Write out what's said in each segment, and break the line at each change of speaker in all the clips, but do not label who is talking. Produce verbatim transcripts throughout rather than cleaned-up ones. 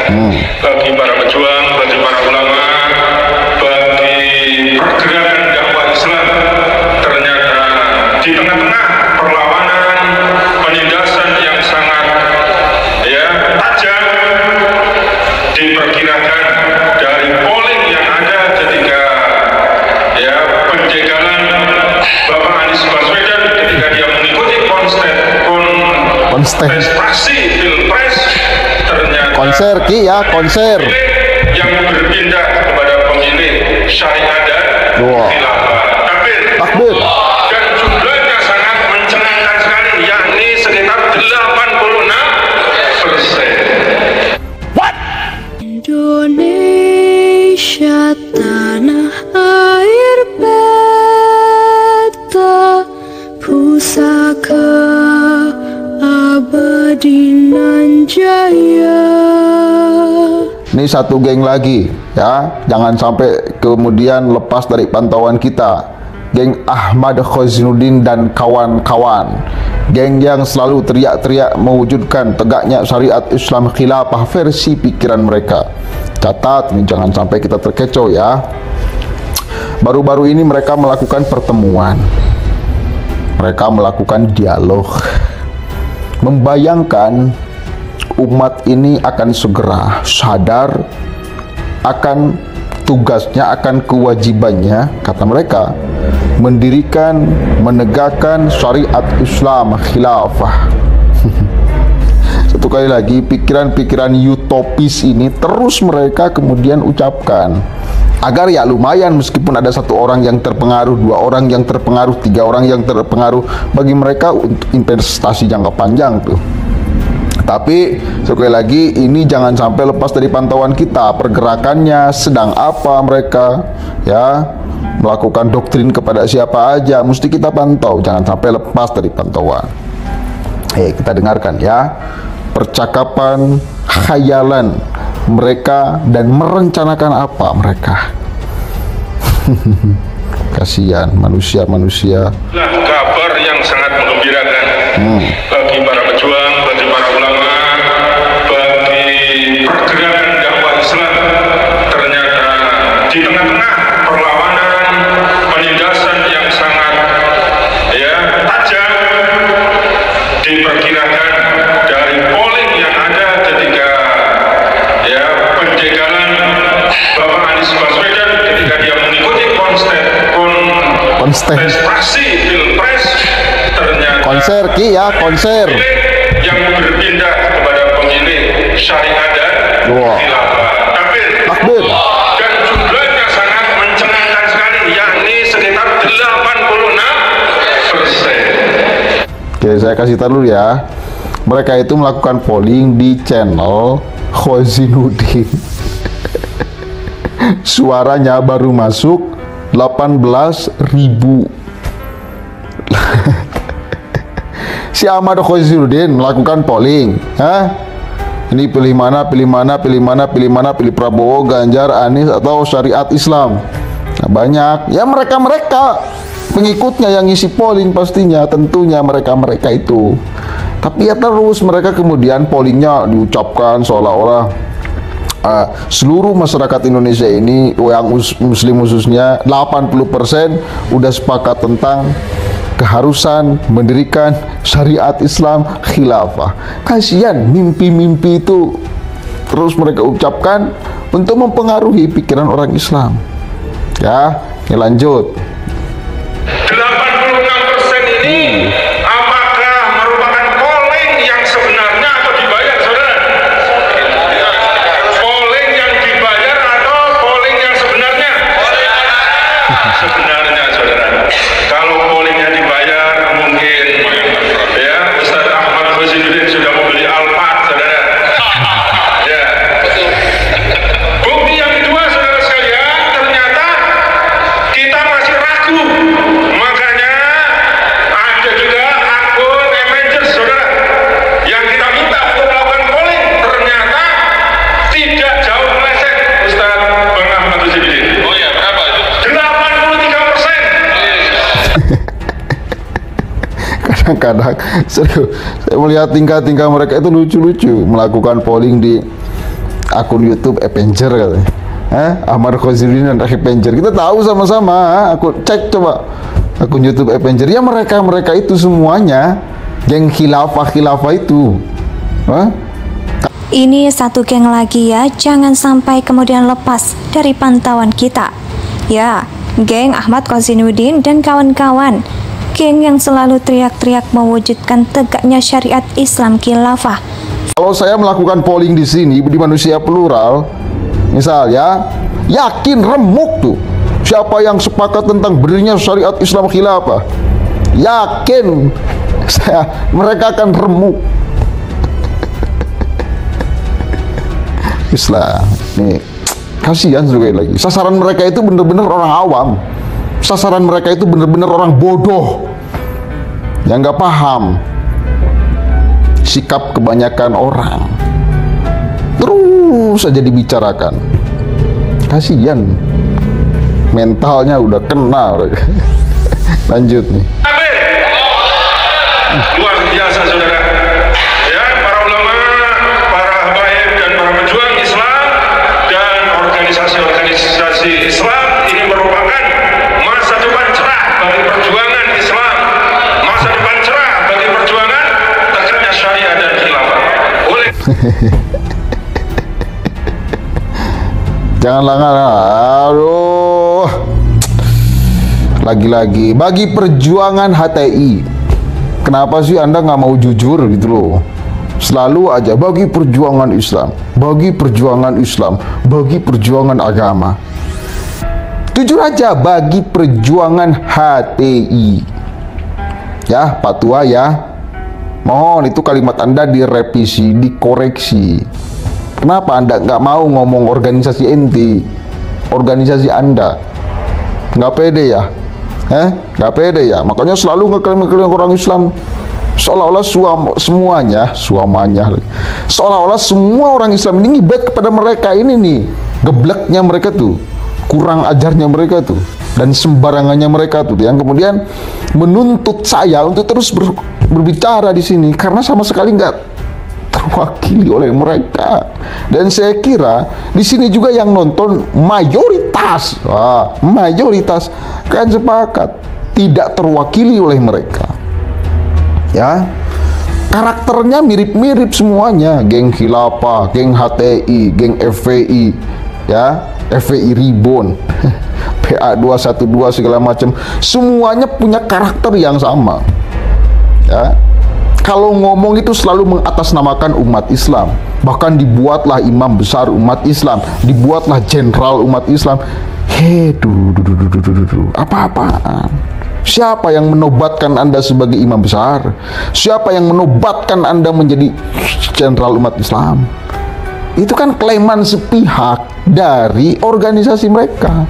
hmm. bagi para pejuang, bagi para ulama, bagi pergerakan dakwah Islam. Ternyata di tengah-tengah perlawanan, penindasan yang sangat ya tajam, diperkirakan dari polling yang ada ketika ya penjegalan Bapak Anies Baswedan ketika dia mengikuti konstet kontestasi pilpres, ternyata
konser ki ya konser
yang berpindah kepada pemilih syariah dan
wow.
khilafah. Takbir.
Takbir.
Dan jumlahnya sangat mencengangkan sekali, yakni sekitar delapan puluh enam persen.
What?
Indonesia tanah air beta pusaka abadi nan jaya.
Ini satu geng lagi ya, jangan sampai kemudian lepas dari pantauan kita. Geng Ahmad Khazainuddin dan kawan-kawan, geng yang selalu teriak-teriak mewujudkan tegaknya syariat Islam khilafah versi pikiran mereka. Catat ini, jangan sampai kita terkecoh ya. Baru-baru ini mereka melakukan pertemuan, mereka melakukan dialog, membayangkan umat ini akan segera sadar akan tugasnya, akan kewajibannya, kata mereka, mendirikan, menegakkan syariat Islam khilafah. Satu kali lagi, pikiran-pikiran utopis ini terus mereka kemudian ucapkan, agar ya lumayan meskipun ada satu orang yang terpengaruh, dua orang yang terpengaruh, tiga orang yang terpengaruh, bagi mereka untuk investasi jangka panjang tuh. Tapi sekali lagi ini jangan sampai lepas dari pantauan kita, pergerakannya sedang apa mereka ya, melakukan doktrin kepada siapa aja, mesti kita pantau, jangan sampai lepas dari pantauan. Hei, kita dengarkan ya percakapan khayalan mereka dan merencanakan apa mereka. Kasihan manusia-manusia.
Nah, kabar yang sangat menggembirakan
hmm.
bagi para pejuang, bagi para ulama, bagi pergerakan dakwah Islam. Ternyata di tengah-tengah perlawanan, penindasan yang sangat ya tajam, diperkirakan dari polling yang ada ketika ya penjegalan Bapak Anies Baswedan ketika dia mengikuti konstet kontestasi pilpres, ternyata
konser ki ya konser
yang berpindah kepada pemilih syariah dan
wow.
khilafah. Takbir.
Takbir.
Dan jumlahnya sangat mencengangkan sekali, yakni sekitar delapan puluh enam persen.
Oke, saya kasih tahu dulu ya. Mereka itu melakukan polling di channel Khazainuddin. Suaranya baru masuk delapan belas ribu. Si Ahmad Khazainuddin melakukan polling, hah? Ini pilih mana, pilih mana, pilih mana, pilih mana, pilih Prabowo, Ganjar, Anies atau syariat Islam. Nah, banyak ya mereka-mereka pengikutnya yang ngisi polling, pastinya tentunya mereka-mereka itu. Tapi ya terus mereka kemudian pollingnya diucapkan seolah-olah uh, seluruh masyarakat Indonesia ini, yang muslim khususnya delapan puluh persen udah sepakat tentang keharusan mendirikan syariat Islam khilafah. Kasihan mimpi-mimpi itu terus mereka ucapkan untuk mempengaruhi pikiran orang Islam. Ya, ini lanjut.
delapan puluh enam persen ini hmm. apakah merupakan polling yang sebenarnya atau dibayar, saudara? Polling yang dibayar atau polling yang sebenarnya? Sebenarnya, saudara. Kalau pollingnya dibayar, mungkin ya Ustaz Ahmad Khazainuddin sudah membeli Alphard, saudara. Ya. Bukti yang kedua, saudara sekalian, ternyata kita masih ragu. Makanya ada juga akun Avengers, saudara, yang kita minta untuk melakukan polling. Ternyata tidak jauh meleset, Ustaz Bang Ahmad Khazainuddin. Oh ya, berapa itu? delapan puluh tiga persen.
Kadang-kadang serius, saya melihat tingkah-tingkah mereka itu lucu-lucu, melakukan polling di akun YouTube Avenger katanya. Eh, Ahmad Khazirudin dan Avenger. Kita tahu sama-sama. Aku cek coba akun YouTube Avenger. Ya mereka-mereka itu semuanya geng khilafah-khilafah itu. Hah?
Ini satu geng lagi ya, jangan sampai kemudian lepas dari pantauan kita. Ya, geng Ahmad Khazirudin dan kawan-kawan. Geng yang selalu teriak-teriak mewujudkan tegaknya syariat Islam khilafah.
Kalau saya melakukan polling di sini di Manusia Plural, misal ya, yakin remuk tuh siapa yang sepakat tentang berdirinya syariat Islam khilafah. Yakin saya mereka akan remuk. Islam nih, kasihan sekali lagi. Sasaran mereka itu benar-benar orang awam. Sasaran mereka itu benar-benar orang bodoh yang nggak paham sikap kebanyakan orang. Terus saja dibicarakan. Kasihan, mentalnya udah kena. Lanjut nih.
Luar biasa saudara. Ya, para ulama, para habaib dan para pejuang Islam dan organisasi-organisasi Islam ini merupakan masa depan cerah bagi perjuangan Islam, masa depan cerah bagi perjuangan tegaknya syariat dan khilafah. Oleh
Jangan langgar, aduh. Lagi-lagi bagi perjuangan H T I. Kenapa sih Anda nggak mau jujur gitu loh? Selalu aja bagi perjuangan Islam, bagi perjuangan Islam, bagi perjuangan agama. Jujur aja bagi perjuangan H T I. Ya, Pak Tua ya. Mohon itu kalimat Anda direvisi, dikoreksi. Kenapa Anda nggak mau ngomong organisasi enti, organisasi Anda? Nggak pede ya? Eh, nggak pede ya? Makanya selalu ngeklaim-ngeklaim orang Islam seolah-olah suam, semuanya, suamanya, seolah-olah semua orang Islam ini ngibet kepada mereka ini nih, gebleknya mereka tuh, kurang ajarnya mereka tuh, dan sembarangannya mereka tuh, yang kemudian menuntut saya untuk terus ber, berbicara di sini karena sama sekali nggak terwakili oleh mereka. Dan saya kira di sini juga yang nonton mayoritas, ah, mayoritas kan sepakat tidak terwakili oleh mereka. Ya, karakternya mirip-mirip semuanya, geng khilafah, geng H T I, geng F V I, ya, F V I Ribon, P A dua satu dua segala macam, semuanya punya karakter yang sama. Ya, kalau ngomong itu selalu mengatasnamakan umat Islam. Bahkan dibuatlah imam besar umat Islam, dibuatlah jenderal umat Islam. Hei, duh, duh, duh, duh, duh, duh, duh. Apa-apaan? Siapa yang menobatkan Anda sebagai imam besar? Siapa yang menobatkan Anda menjadi jenderal umat Islam? Itu kan klaiman sepihak dari organisasi mereka.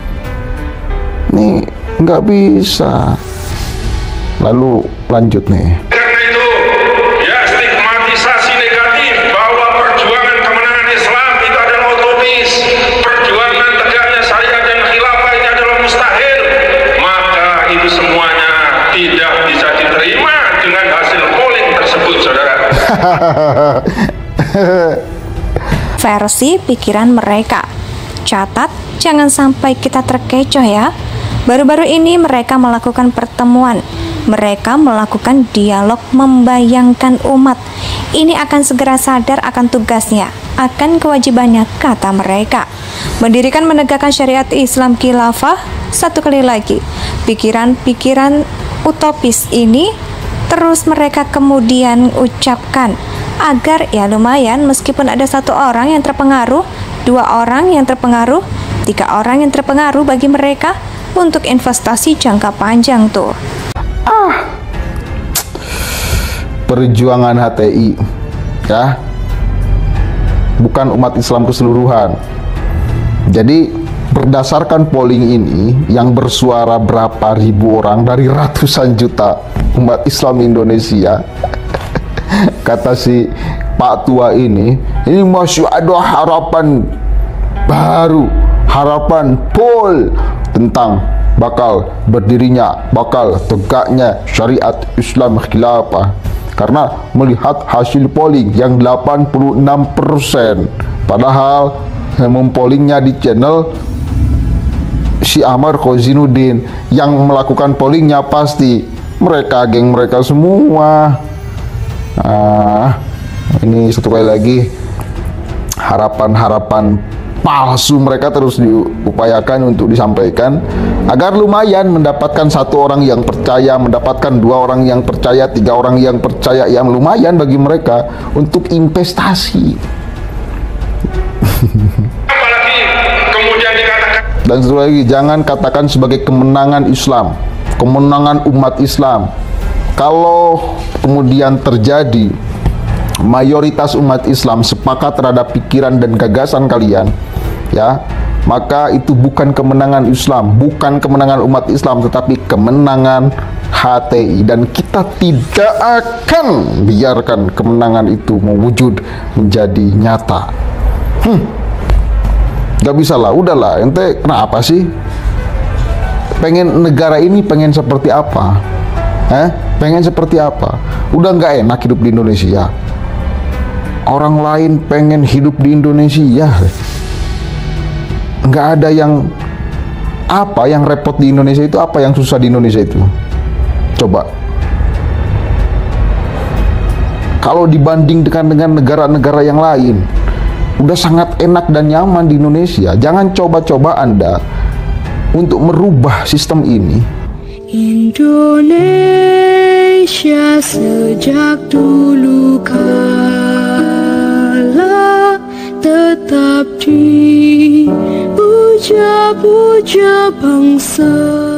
Nih, nggak bisa. Lalu lanjut nih.
karena itu, ya stigmatisasi negatif bahwa perjuangan kemenangan Islam itu adalah utopis, perjuangan tegaknya syariat dan khilafah ini adalah mustahil, maka itu semuanya tidak bisa diterima dengan hasil polling tersebut, saudara.
Versi pikiran mereka. Catat, jangan sampai kita terkecoh ya. Baru-baru ini mereka melakukan pertemuan. Mereka melakukan dialog membayangkan umat. Ini akan segera sadar akan tugasnya, akan kewajibannya, kata mereka. Mendirikan menegakkan syariat Islam khilafah. Satu kali lagi, pikiran-pikiran utopis ini terus mereka kemudian ucapkan agar ya lumayan meskipun ada satu orang yang terpengaruh, dua orang yang terpengaruh, tiga orang yang terpengaruh bagi mereka untuk investasi jangka panjang tuh.
Ah, perjuangan H T I ya, bukan umat Islam keseluruhan. Jadi berdasarkan polling ini yang bersuara berapa ribu orang dari ratusan juta umat Islam Indonesia, kata si Pak Tua ini, ini masih ada harapan baru, harapan pol tentang bakal berdirinya, bakal tegaknya syariat Islam khilafah. Karena melihat hasil polling yang delapan puluh enam persen Padahal mempollingnya di channel si Ahmad Khozinuddin, yang melakukan pollingnya pasti mereka, geng mereka semua. Nah, ini satu kali lagi harapan-harapan palsu mereka terus diupayakan untuk disampaikan agar lumayan mendapatkan satu orang yang percaya, mendapatkan dua orang yang percaya, tiga orang yang percaya, yang lumayan bagi mereka untuk investasi.
Apalagi kemudian dikatakan,
Dan satu lagi, jangan katakan sebagai kemenangan Islam, kemenangan umat Islam. Kalau kemudian terjadi mayoritas umat Islam sepakat terhadap pikiran dan gagasan kalian, ya, maka itu bukan kemenangan Islam, bukan kemenangan umat Islam, tetapi kemenangan H T I. Dan kita tidak akan biarkan kemenangan itu mewujud menjadi nyata. Hmm, gak bisa lah, udahlah, ente kenapa sih? Pengen negara ini pengen seperti apa? Eh? Pengen seperti apa? Udah nggak enak hidup di Indonesia. Orang lain pengen hidup di Indonesia. Nggak ada yang apa yang repot di Indonesia itu, apa yang susah di Indonesia itu. Coba. Kalau dibanding dengan dengan negara-negara yang lain, udah sangat enak dan nyaman di Indonesia. Jangan coba-coba Anda untuk merubah sistem ini.
Indonesia sejak dulu kala tetap dipuja-puja bangsa.